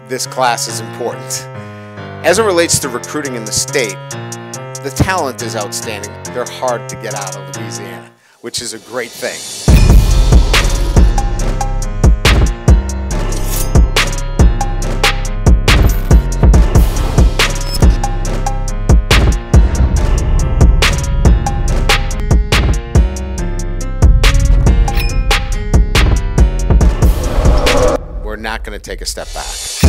this class is important. As it relates to recruiting in the state, the talent is outstanding. They're hard to get out of Louisiana, which is a great thing. We're not going to take a step back.